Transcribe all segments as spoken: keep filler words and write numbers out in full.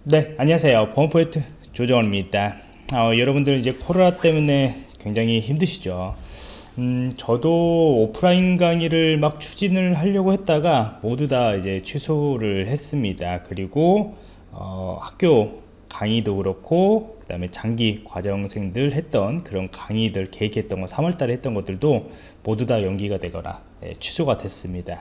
네, 안녕하세요. 보안포인트 조정원입니다. 어, 여러분들 이제 코로나 때문에 굉장히 힘드시죠? 음, 저도 오프라인 강의를 막 추진을 하려고 했다가 모두 다 이제 취소를 했습니다. 그리고 어, 학교 강의도 그렇고 그 다음에 장기 과정생들 했던 그런 강의들 계획했던 거 삼월 달에 했던 것들도 모두 다 연기가 되거나 예, 취소가 됐습니다.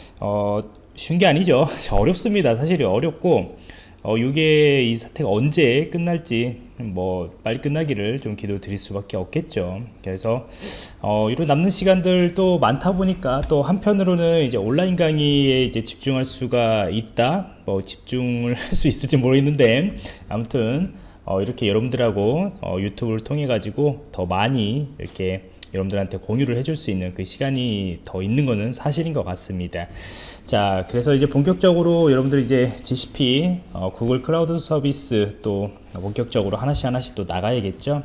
어, 쉬운 게 아니죠. 어렵습니다. 사실 어렵고 어, 이게 이 사태가 언제 끝날지 뭐 빨리 끝나기를 좀 기도 드릴 수밖에 없겠죠. 그래서 어, 이런 남는 시간들도 많다 보니까 또 한편으로는 이제 온라인 강의에 이제 집중할 수가 있다. 뭐 집중을 할 수 있을지 모르겠는데 아무튼 어, 이렇게 여러분들하고 어, 유튜브를 통해 가지고 더 많이 이렇게 여러분들한테 공유를 해줄 수 있는 그 시간이 더 있는 것은 사실인 것 같습니다. 자, 그래서 이제 본격적으로 여러분들 이제 지씨피, 어, 구글 클라우드 서비스 또 본격적으로 하나씩 하나씩 또 나가야겠죠.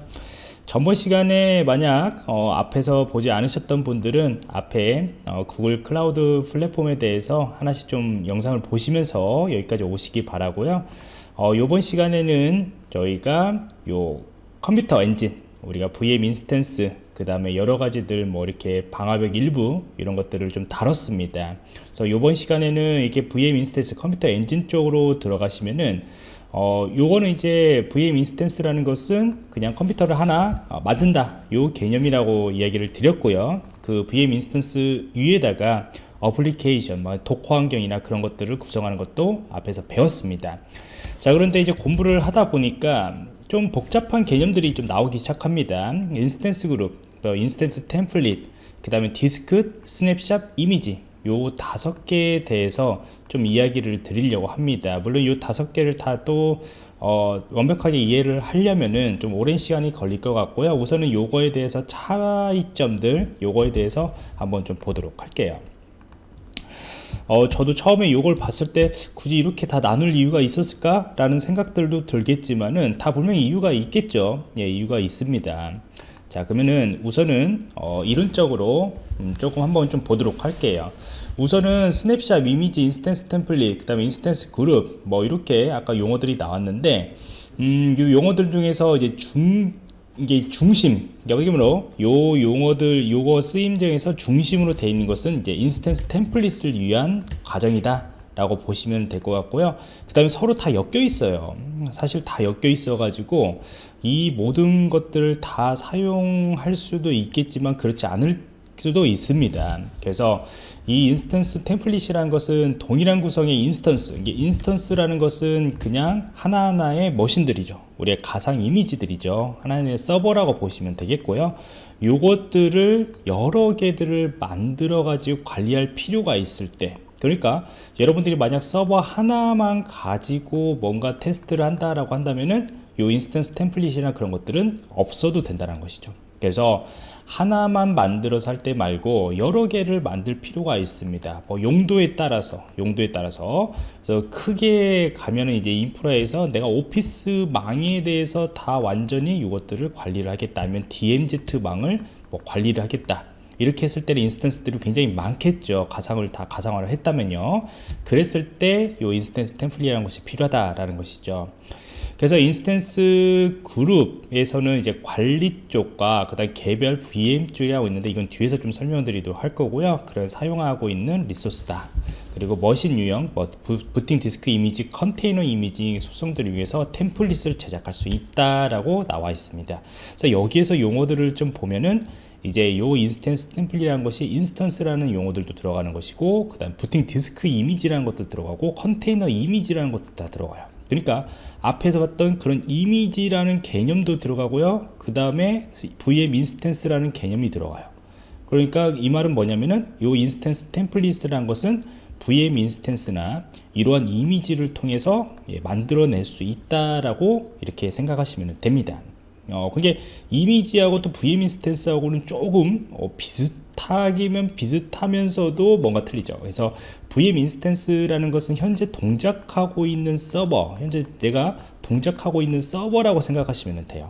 전번 시간에 만약 어, 앞에서 보지 않으셨던 분들은 앞에 어, 구글 클라우드 플랫폼에 대해서 하나씩 좀 영상을 보시면서 여기까지 오시기 바라고요. 어, 요번 시간에는 저희가 요 컴퓨터 엔진, 우리가 브이엠 인스턴스, 그 다음에 여러 가지들 뭐 이렇게 방화벽 일부 이런 것들을 좀 다뤘습니다. 그래서 이번 시간에는 이렇게 브이엠 인스턴스 컴퓨터 엔진 쪽으로 들어가시면은 어 요거는 이제 브이엠 인스턴스라는 것은 그냥 컴퓨터를 하나 어, 만든다 요 개념이라고 이야기를 드렸고요. 그 브이엠 인스턴스 위에다가 어플리케이션, 뭐 도커 환경이나 그런 것들을 구성하는 것도 앞에서 배웠습니다. 자, 그런데 이제 공부를 하다 보니까 좀 복잡한 개념들이 좀 나오기 시작합니다. 인스턴스 그룹, 또 인스턴스 템플릿, 그 다음에 디스크, 스냅샷, 이미지 요 다섯 개에 대해서 좀 이야기를 드리려고 합니다. 물론 요 다섯 개를 다 또 어, 완벽하게 이해를 하려면은 좀 오랜 시간이 걸릴 것 같고요. 우선은 요거에 대해서 차이점들 요거에 대해서 한번 좀 보도록 할게요. 어, 저도 처음에 이걸 봤을 때 굳이 이렇게 다 나눌 이유가 있었을까? 라는 생각들도 들겠지만은 다 분명히 이유가 있겠죠. 예, 이유가 있습니다. 자, 그러면은 우선은 어, 이론적으로 음, 조금 한번 좀 보도록 할게요. 우선은 스냅샷, 이미지, 인스턴스 템플릿, 그 다음에 인스턴스 그룹 뭐 이렇게 아까 용어들이 나왔는데 음, 이 용어들 중에서 이제 중 이게 중심, 여기므로 요 용어들 요거 쓰임 중에서 중심으로 되어 있는 것은 이제 인스턴스 템플릿을 위한 과정이다 라고 보시면 될 것 같고요. 그 다음에 서로 다 엮여 있어요. 사실 다 엮여 있어 가지고 이 모든 것들을 다 사용할 수도 있겠지만 그렇지 않을 수도 있습니다. 그래서 이 인스턴스 템플릿이라는 것은 동일한 구성의 인스턴스, 이게 인스턴스라는 것은 그냥 하나하나의 머신들이죠. 우리의 가상 이미지들이죠. 하나의 서버라고 보시면 되겠고요. 요것들을 여러 개들을 만들어 가지고 관리할 필요가 있을 때, 그러니까 여러분들이 만약 서버 하나만 가지고 뭔가 테스트를 한다라고 한다면은 요 인스턴스 템플릿이나 그런 것들은 없어도 된다는 것이죠. 그래서 하나만 만들어서 할 때 말고 여러 개를 만들 필요가 있습니다. 뭐 용도에 따라서 용도에 따라서 그래서 크게 가면은 이제 인프라에서 내가 오피스 망에 대해서 다 완전히 이것들을 관리를 하겠다 하면 디엠지 망을 뭐 관리를 하겠다 이렇게 했을 때는 인스턴스들이 굉장히 많겠죠. 가상을 다 가상화를 했다면요. 그랬을 때 이 인스턴스 템플릿이라는 것이 필요하다라는 것이죠. 그래서 인스턴스 그룹에서는 이제 관리 쪽과 그 다음 개별 브이엠 쪽이라고 있는데 이건 뒤에서 좀 설명드리도록 할 거고요. 그래서 사용하고 있는 리소스다. 그리고 머신 유형, 뭐 부팅 디스크 이미지, 컨테이너 이미지 소송들을 위해서 템플릿을 제작할 수 있다라고 나와 있습니다. 그래서 여기에서 용어들을 좀 보면은 이제 요 인스턴스 템플릿이라는 것이 인스턴스라는 용어들도 들어가는 것이고 그 다음 부팅 디스크 이미지라는 것도 들어가고 컨테이너 이미지라는 것도 다 들어가요. 그러니까 앞에서 봤던 그런 이미지라는 개념도 들어가고요. 그 다음에 브이엠 인스턴스라는 개념이 들어가요. 그러니까 이 말은 뭐냐면은 요 인스턴스 템플릿이라는 것은 브이엠 인스턴스나 이러한 이미지를 통해서 예, 만들어낼 수 있다라고 이렇게 생각하시면 됩니다. 어, 그게 이미지하고 또 브이엠 인스턴스하고는 조금 어, 비슷하기면 비슷하면서도 뭔가 틀리죠. 그래서 브이엠 인스턴스라는 것은 현재 동작하고 있는 서버, 현재 내가 동작하고 있는 서버라고 생각하시면 돼요.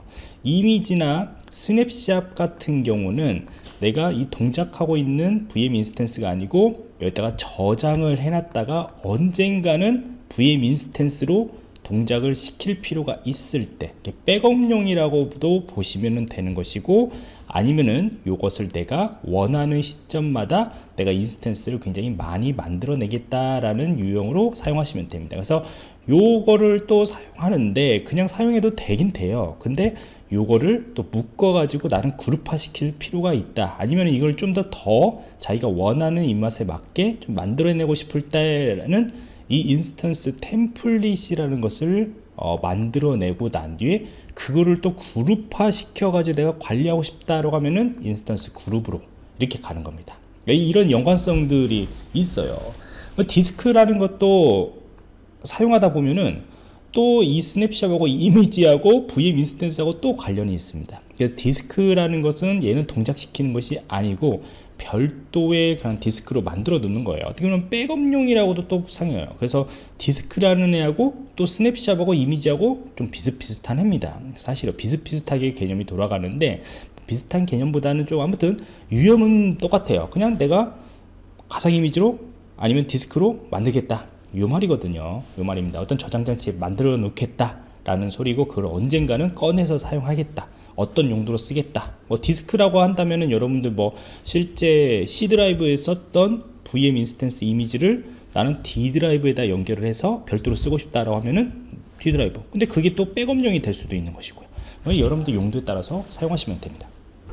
이미지나 스냅샷 같은 경우는 내가 이 동작하고 있는 브이엠 인스턴스가 아니고 여기다가 저장을 해놨다가 언젠가는 브이엠 인스턴스로 동작을 시킬 필요가 있을 때 백업용이라고도 보시면 되는 것이고, 아니면은 이것을 내가 원하는 시점마다 내가 인스턴스를 굉장히 많이 만들어내겠다라는 유형으로 사용하시면 됩니다. 그래서 요거를 또 사용하는데 그냥 사용해도 되긴 돼요. 근데 요거를 또 묶어 가지고 나는 그룹화 시킬 필요가 있다, 아니면 이걸 좀 더 더 자기가 원하는 입맛에 맞게 좀 만들어내고 싶을 때는 이 인스턴스 템플릿이라는 것을 어, 만들어내고 난 뒤에 그거를 또 그룹화 시켜 가지고 내가 관리하고 싶다라고 하면은 인스턴스 그룹으로 이렇게 가는 겁니다. 이런 연관성들이 있어요. 디스크라는 것도 사용하다 보면은 또 이 스냅샷하고 이미지하고 브이엠 인스턴스하고 또 관련이 있습니다. 그래서 디스크라는 것은 얘는 동작시키는 것이 아니고 별도의 그런 디스크로 만들어 놓는 거예요. 어떻게 보면 백업용이라고도 또 상해요. 그래서 디스크라는 애하고 또 스냅샷하고 이미지하고 좀 비슷비슷한 애입니다. 사실은 비슷비슷하게 개념이 돌아가는데, 비슷한 개념보다는 좀 아무튼 유형은 똑같아요. 그냥 내가 가상 이미지로 아니면 디스크로 만들겠다, 요 말이거든요. 요 말입니다. 어떤 저장 장치에 만들어 놓겠다 라는 소리고, 그걸 언젠가는 꺼내서 사용하겠다, 어떤 용도로 쓰겠다. 뭐 디스크라고 한다면은 여러분들 뭐 실제 C 드라이브에 썼던 브이엠 인스턴스 이미지를 나는 D 드라이브에다 연결을 해서 별도로 쓰고 싶다라고 하면은 D 드라이브. 근데 그게 또 백업용이 될 수도 있는 것이고요. 여러분들 용도에 따라서 사용하시면 됩니다.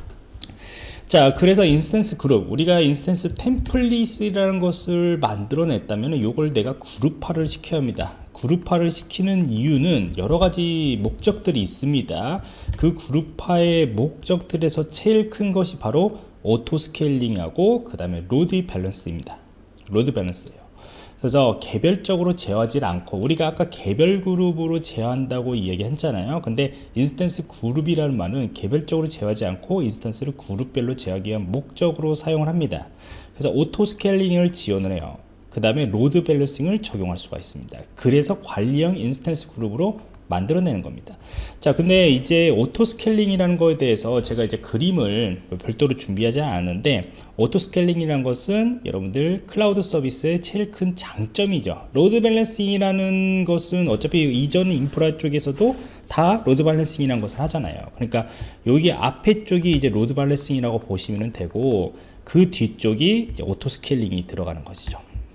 자, 그래서 인스턴스 그룹, 우리가 인스턴스 템플릿이라는 것을 만들어냈다면 이걸 내가 그룹화를 시켜야 합니다. 그룹화를 시키는 이유는 여러 가지 목적들이 있습니다. 그 그룹화의 목적들에서 제일 큰 것이 바로 오토 스케일링하고 그 다음에 로드 밸런스입니다. 로드 밸런스예요. 그래서 개별적으로 제어하지 않고, 우리가 아까 개별 그룹으로 제어한다고 이야기했잖아요. 근데 인스턴스 그룹이라는 말은 개별적으로 제어하지 않고 인스턴스를 그룹별로 제어하기 위한 목적으로 사용을 합니다. 그래서 오토 스케일링을 지원을 해요. 그 다음에 로드 밸런싱을 적용할 수가 있습니다. 그래서 관리형 인스턴스 그룹으로 만들어내는 겁니다. 자, 근데 이제 오토 스케일링이라는 거에 대해서 제가 이제 그림을 별도로 준비하지 않았는데, 오토 스케일링이라는 것은 여러분들 클라우드 서비스의 제일 큰 장점이죠. 로드 밸런싱이라는 것은 어차피 이전 인프라 쪽에서도 다 로드 밸런싱이라는 것을 하잖아요. 그러니까 여기 앞에 쪽이 이제 로드 밸런싱이라고 보시면 되고, 그 뒤쪽이 이제 오토 스케일링이 들어가는 것이죠.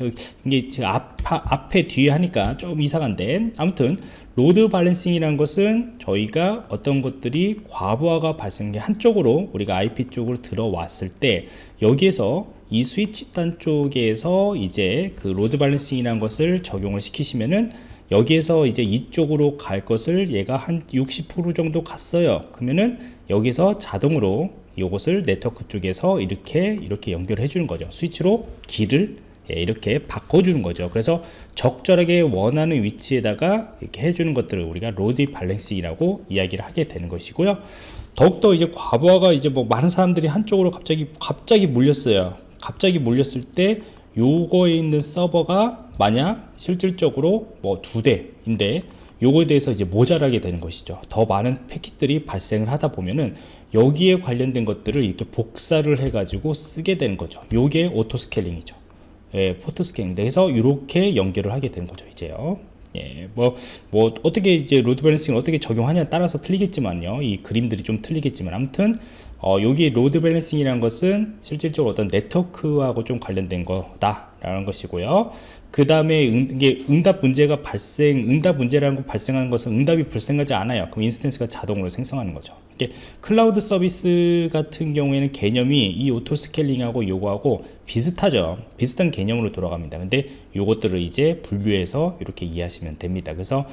이게 앞, 앞에 뒤에 하니까 좀 이상한데, 아무튼 로드 밸런싱이라는 것은 저희가 어떤 것들이 과부하가 발생해 한쪽으로 우리가 아이피 쪽으로 들어왔을 때, 여기에서 이 스위치 단 쪽에서 이제 그 로드 밸런싱이라는 것을 적용을 시키시면은, 여기에서 이제 이쪽으로 갈 것을 얘가 한 육십 퍼센트 정도 갔어요. 그러면은 여기서 자동으로 이것을 네트워크 쪽에서 이렇게 이렇게 연결해 주는 거죠. 스위치로 길을 이렇게 바꿔주는 거죠. 그래서 적절하게 원하는 위치에다가 이렇게 해주는 것들을 우리가 로드 밸런싱이라고 이야기를 하게 되는 것이고요. 더욱더 이제 과부하가 이제 뭐 많은 사람들이 한쪽으로 갑자기 갑자기 몰렸어요. 갑자기 몰렸을 때 요거에 있는 서버가 만약 실질적으로 뭐 두 대인데 요거에 대해서 이제 모자라게 되는 것이죠. 더 많은 패킷들이 발생을 하다 보면은 여기에 관련된 것들을 이렇게 복사를 해 가지고 쓰게 되는 거죠. 요게 오토 스케일링이죠. 예, 포트 스캐닝. 그래서 이렇게 연결을 하게 되는 거죠, 이제요. 예, 뭐, 뭐, 어떻게 이제 로드 밸런싱을 어떻게 적용하냐에 따라서 틀리겠지만요. 이 그림들이 좀 틀리겠지만, 아무튼, 어, 여기 로드 밸런싱이라는 것은 실질적으로 어떤 네트워크하고 좀 관련된 거다라는 것이고요. 그 다음에 응, 이게 응답 문제가 발생, 응답 문제라는 거 발생하는 것은 응답이 발생하지 않아요. 그럼 인스턴스가 자동으로 생성하는 거죠. 이게 클라우드 서비스 같은 경우에는 개념이 이 오토 스케일링하고 요거하고 비슷하죠. 비슷한 개념으로 돌아갑니다. 근데 요것들을 이제 분류해서 이렇게 이해하시면 됩니다. 그래서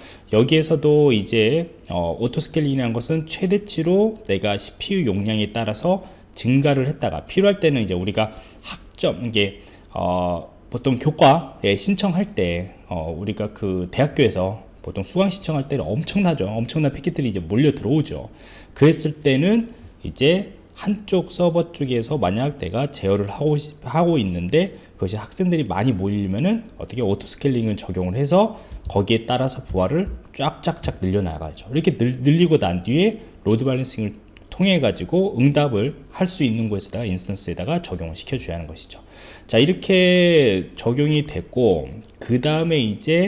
여기에서도 이제 어, 오토 스케일링이라는 것은 최대치로 내가 씨피유 용량에 따라서 증가를 했다가 필요할 때는 이제 우리가 학점, 이게 어, 보통 교과에 신청할 때 어, 우리가 그 대학교에서 보통 수강 신청할 때는 엄청나죠. 엄청난 패킷들이 이제 몰려 들어오죠. 그랬을 때는 이제 한쪽 서버 쪽에서 만약 내가 제어를 하고, 하고 있는데 그것이 학생들이 많이 몰리면은 어떻게 오토 스케일링을 적용을 해서 거기에 따라서 부하를 쫙쫙쫙 늘려나가죠. 이렇게 늘, 늘리고 난 뒤에 로드 밸런싱을 통해 가지고 응답을 할 수 있는 곳에다가 인스턴스에다가 적용을 시켜 줘야 하는 것이죠. 자, 이렇게 적용이 됐고, 그 다음에 이제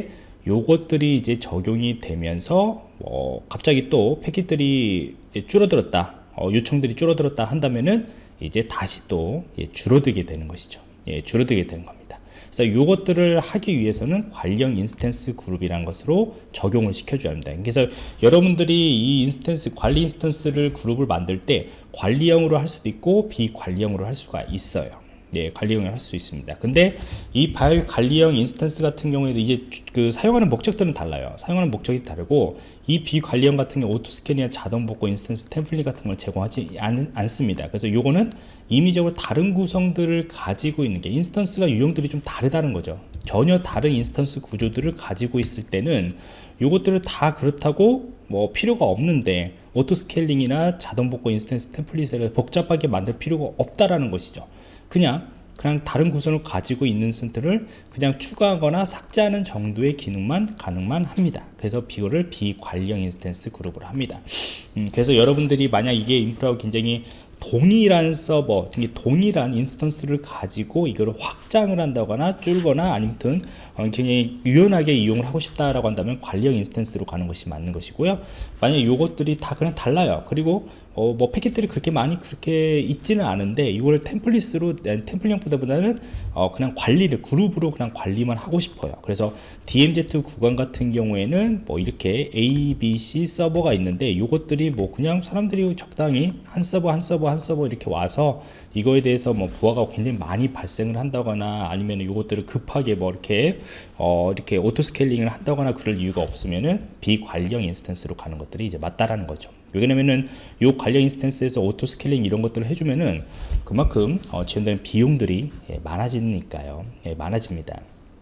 요것들이 이제 적용이 되면서 뭐 갑자기 또 패킷들이 줄어들었다, 어, 요청들이 줄어들었다 한다면은 이제 다시 또 예, 줄어들게 되는 것이죠. 예, 줄어들게 되는 겁니다. 그래서 이것들을 하기 위해서는 관리형 인스턴스 그룹이라는 것으로 적용을 시켜줘야 합니다. 그래서 여러분들이 이 인스턴스, 관리 인스턴스를 그룹을 만들 때 관리형으로 할 수도 있고 비관리형으로 할 수가 있어요. 네, 관리형을 할 수 있습니다. 근데 이 바이 관리형 인스턴스 같은 경우에도 이제 그 사용하는 목적들은 달라요. 사용하는 목적이 다르고, 이 비관리형 같은 경우 오토스캔이나 자동 복구 인스턴스 템플릿 같은 걸 제공하지 않, 않습니다. 그래서 요거는 임의적으로 다른 구성들을 가지고 있는 게, 인스턴스가 유형들이 좀 다르다는 거죠. 전혀 다른 인스턴스 구조들을 가지고 있을 때는 요것들을 다 그렇다고 뭐 필요가 없는데, 오토스케일링이나 자동 복구 인스턴스 템플릿을 복잡하게 만들 필요가 없다라는 것이죠. 그냥 그냥 다른 구성을 가지고 있는 센터를 그냥 추가하거나 삭제하는 정도의 기능만 가능만 합니다. 그래서 비거를 비관리형 인스턴스 그룹으로 합니다. 음, 그래서 여러분들이 만약 이게 인프라가 굉장히 동일한 서버, 동일한 인스턴스를 가지고 이걸 확장을 한다거나 줄거나 아니면 굉장히 유연하게 이용을 하고 싶다라고 한다면 관리형 인스턴스로 가는 것이 맞는 것이고요. 만약 이것들이 다 그냥 달라요. 그리고 어, 뭐 패킷들이 그렇게 많이 그렇게 있지는 않은데 이걸 템플릿으로, 템플릿보다는 어, 그냥 관리를 그룹으로 그냥 관리만 하고 싶어요. 그래서 디엠제트 구간 같은 경우에는 뭐 이렇게 A, B, C 서버가 있는데 이것들이 뭐 그냥 사람들이 적당히 한 서버 한 서버 한 서버 이렇게 와서 이거에 대해서 뭐 부하가 굉장히 많이 발생을 한다거나 아니면 이것들을 급하게 뭐 이렇게 어 이렇게 오토 스케일링을 한다거나 그럴 이유가 없으면은 비관리형 인스턴스로 가는 것들이 이제 맞다라는 거죠. 왜냐면은 요 관련 인스턴스에서 오토 스케일링 이런 것들을 해주면은 그만큼 어 지원되는 비용들이 예, 많아지니까요. 예, 많아집니다.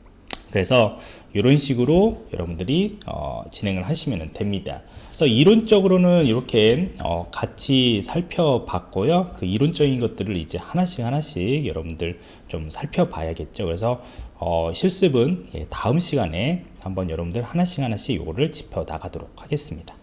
그래서 이런 식으로 여러분들이 어, 진행을 하시면 됩니다. 그래서 이론적으로는 이렇게 어, 같이 살펴봤고요. 그 이론적인 것들을 이제 하나씩 하나씩 여러분들 좀 살펴봐야겠죠. 그래서 어, 실습은 예, 다음 시간에 한번 여러분들 하나씩 하나씩 이거를 짚어 나가도록 하겠습니다.